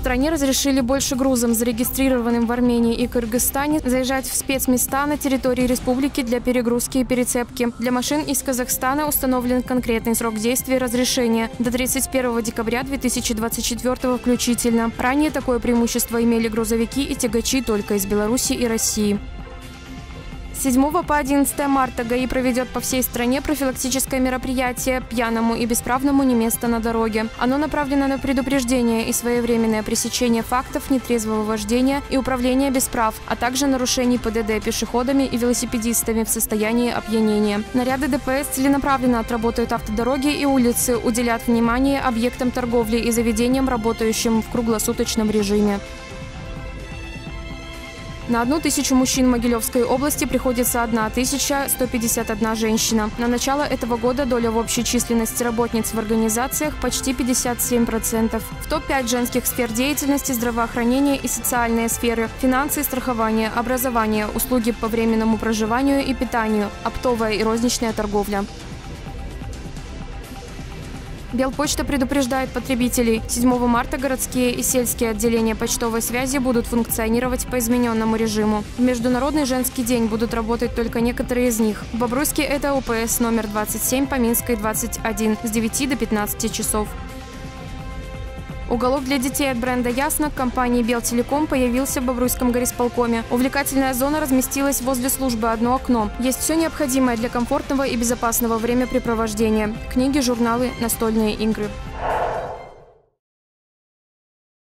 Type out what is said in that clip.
стране разрешили больше грузам, зарегистрированным в Армении и Кыргызстане, заезжать в спецместа на территории республики для перегрузки и перецепки. Для машин из Казахстана установлен конкретный срок действия разрешения – до 31 декабря 2024 включительно. Ранее такое преимущество имели грузовики и тягачи только из Беларуси и России. С 7 по 11 марта ГАИ проведет по всей стране профилактическое мероприятие «Пьяному и бесправному не место на дороге». Оно направлено на предупреждение и своевременное пресечение фактов нетрезвого вождения и управления без прав, а также нарушений ПДД пешеходами и велосипедистами в состоянии опьянения. Наряды ДПС целенаправленно отработают автодороги и улицы, уделят внимание объектам торговли и заведениям, работающим в круглосуточном режиме. На 1000 мужчин в Могилевской области приходится 1151 женщина. На начало этого года доля в общей численности работниц в организациях почти 57%. В топ-5 женских сфер деятельности – здравоохранение и социальные сферы, финансы и страхование, образование, услуги по временному проживанию и питанию, оптовая и розничная торговля. Белпочта предупреждает потребителей. 7 марта городские и сельские отделения почтовой связи будут функционировать по измененному режиму. В Международный женский день будут работать только некоторые из них. В Бобруйске это УПС номер 27, по Минской 21 с 9 до 15 часов. Уголок для детей от бренда «Ясно» компании «Белтелеком» появился в Бобруйском горисполкоме. Увлекательная зона разместилась возле службы «Одно окно». Есть все необходимое для комфортного и безопасного времяпрепровождения. Книги, журналы, настольные игры.